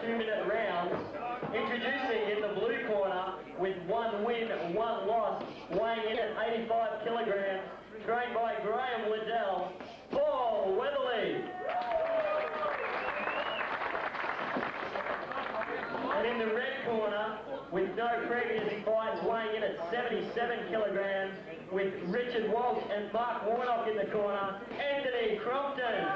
2-minute rounds. Introducing in the blue corner with 1 win, 1 loss, weighing in at 85 kilograms, trained by Graham Liddell, Paul Weatherly. And in the red corner, with no previous fights, weighing in at 77 kilograms, with Richard Walsh and Mark Warnock in the corner, Anthony Crompton.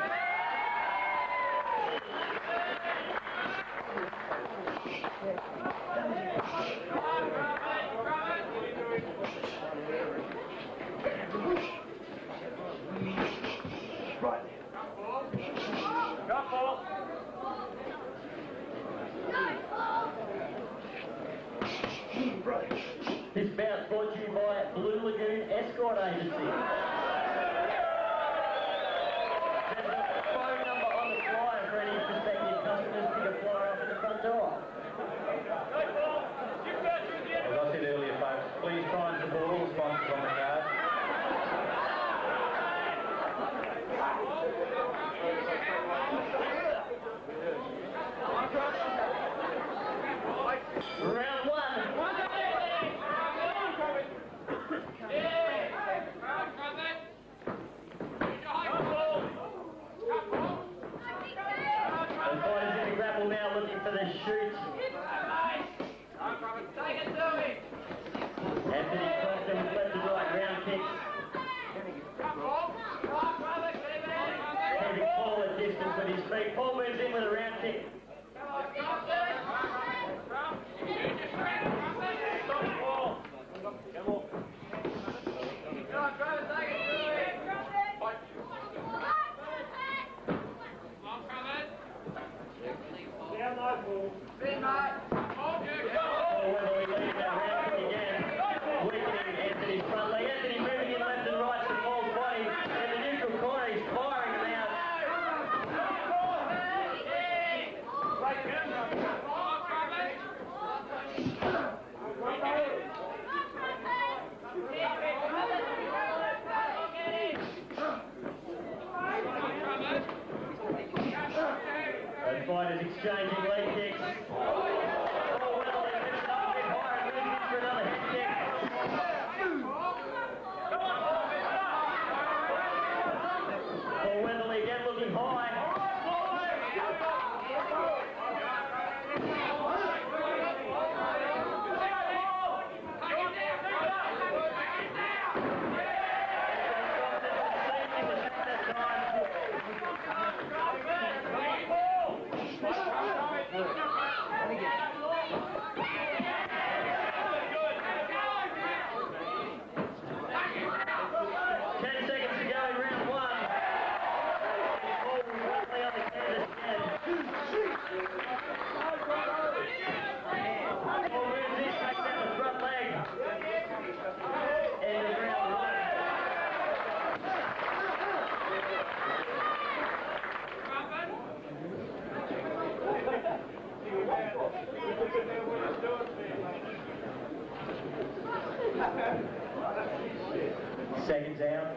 This bout brought to you by Blue Lagoon Escort Agency. There's a phone number on the flyer for any prospective customers to pick a flyer up at the front door. As I said earlier, folks, please try and support all the sponsors on the card. Round 1. The fighters in the grapple now looking for the shoot. Anthony Crompton with left and right round kicks. Keeping Paul at distance with his feet. Paul moves in with a round kick. Paul Weatherly leading that round kick again. Weakening Anthony's front leg. Anthony moving in left and right to Paul's body. In the neutral corner, he's firing him out. Both fighters exchanging leg kicks. Paul Weatherly picks it up a bit higher and moving in for another head kick. Paul Weatherly again looking high. Seconds out.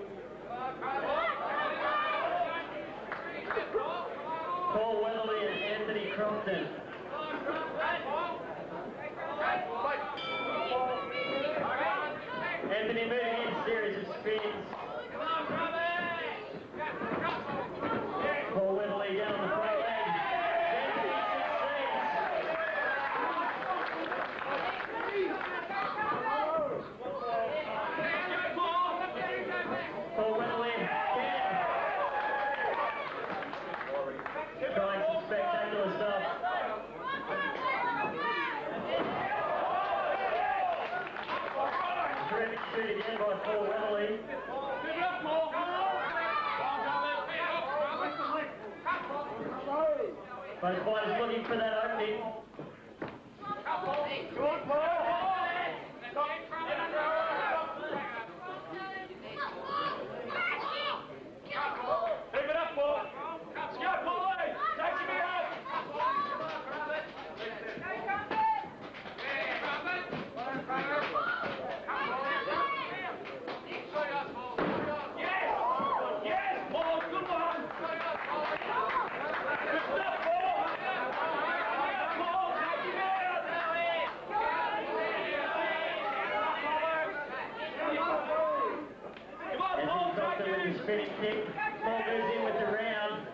Paul Weatherly and Anthony Crompton. Anthony moving in, series of spins. Paul Weatherly down on the front leg. Paul Weatherly again. Trying some spectacular stuff. Terrific shoot again by Paul Weatherly. Both fighters looking for that opening. Keep it up, Paul. Let's go, Paul. Take me out. Yes, Paul. Good one. Good stuff, Paul. the spinning kick. Ball goes in with the round.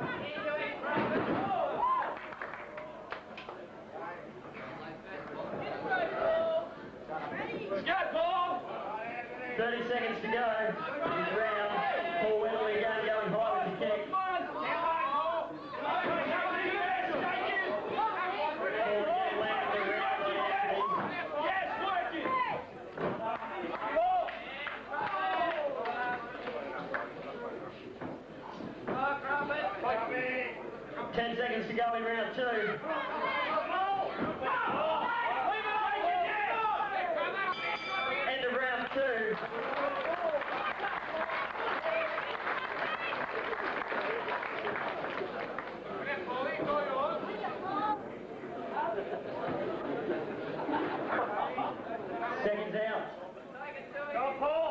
Scout ball! 30 seconds to go. This round. Paul Weatherly again going high with the kick. Yes, work it! 10 seconds to go in round 2. End of round 2. Seconds out. Go, Paul!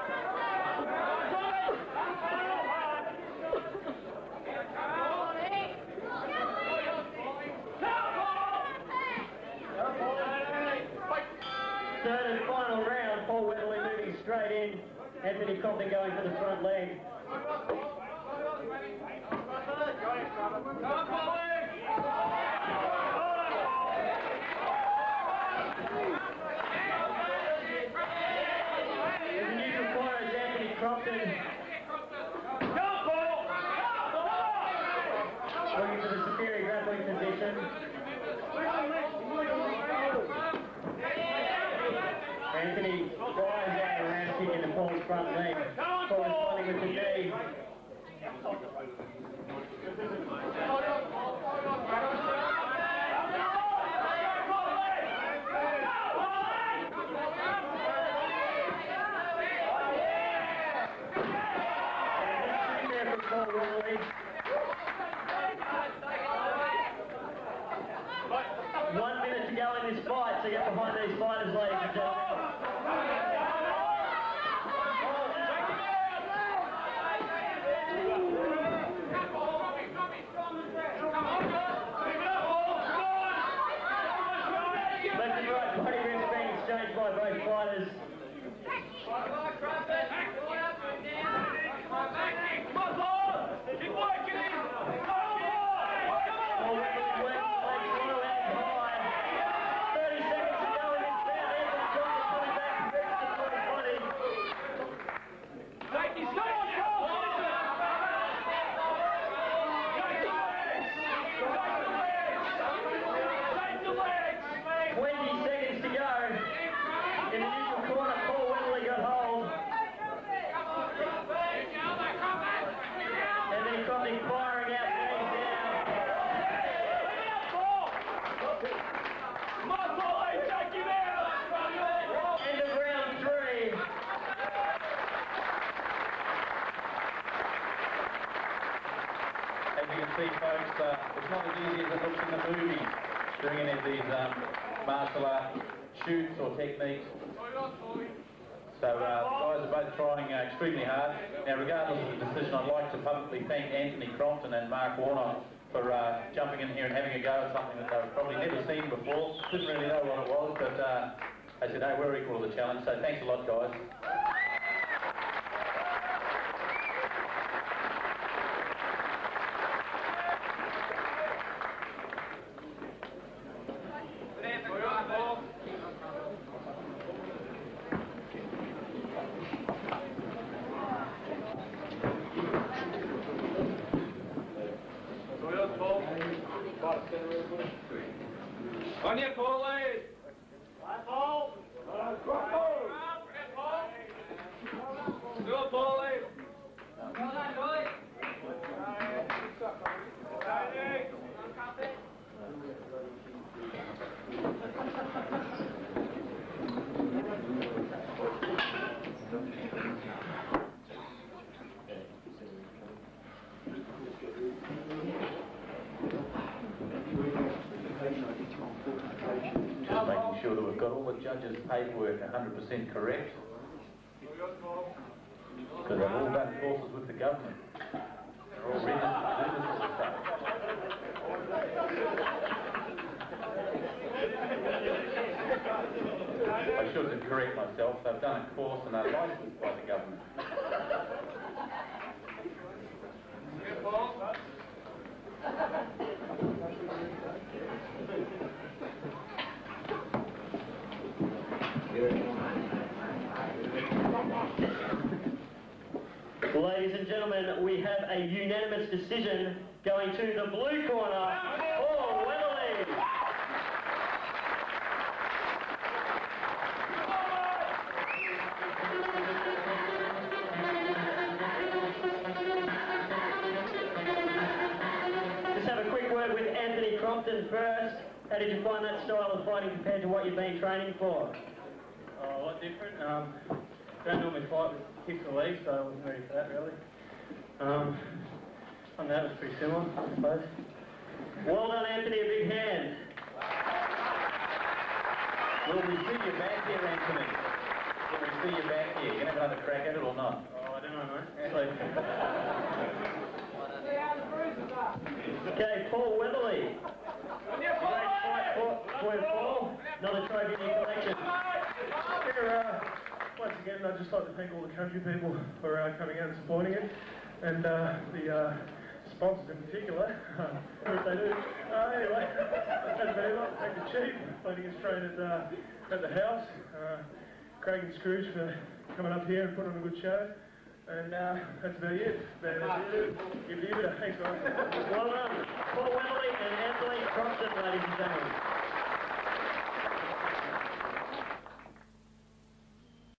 Third and final round. Paul Weatherly moving straight in. Anthony Compton going for the front leg. In the neutral corner is Anthony Compton. Looking for the superior grappling position. Anthony flies out around kicking the Paul's front leg. Paul responding with the knee. There for Paul Weatherly. 1 minute to go in this fight, so get behind these fighters, ladies and gentlemen. Left and right body rings being exchanged by both fighters. Keep working in! Paul Weatherly works the legs low and high. 30 seconds to go in this bout. Anthony Compton coming back and bringing the full body. Take his leg! Take the legs! 20 seconds to go. In the neutral corner, Paul Weatherly got hold. Anthony Compton firing out, knees down. Take him out! End of round 3. As you can see, folks, it's not as easy as it looks in the movies doing any of these martial art shoots or techniques. So the guys are both trying extremely hard. Now, regardless of the decision, I'd like to publicly thank Anthony Crompton and Mark Warner for jumping in here and having a go at something that they've probably never seen before. Didn't really know what it was, but they said, hey, we're equal to the challenge. So thanks a lot, guys. On your Paul, ladies! Paul! Do it, Paul, ladies! Well done, boys! Just making sure that we've got all the judges' paperwork 100% correct. Because they've all done courses with the government. They're all registered to do this sort of stuff. I should have correct myself. They've done a course and they're licensed by the government. gentlemen, we have a unanimous decision going to the blue corner, Paul Weatherly. Just have a quick word with Anthony Crompton first. How did you find that style of fighting compared to what you've been training for? A lot different. Don't normally fight with kicks or legs, so I wasn't ready for that really. On that it was pretty similar, I suppose. Well done, Anthony. A big hand. Will we see you back here, Anthony? Will we see you back here? You going to have another crack at it or not? Oh, I don't know, mate. Okay, Paul Weatherly. Great fight for Paul. Another trophy in your collection. Once again, I'd just like to thank all the country people for coming out and supporting it, and the sponsors in particular, if they do. Anyway, that's very much. Thank the chief, letting us train at the house. Craig and Scrooge for coming up here and putting on a good show. And that's about it. Give it a thanks, guys. Well done. Paul Weatherly and Anthony Crompton, ladies and gentlemen.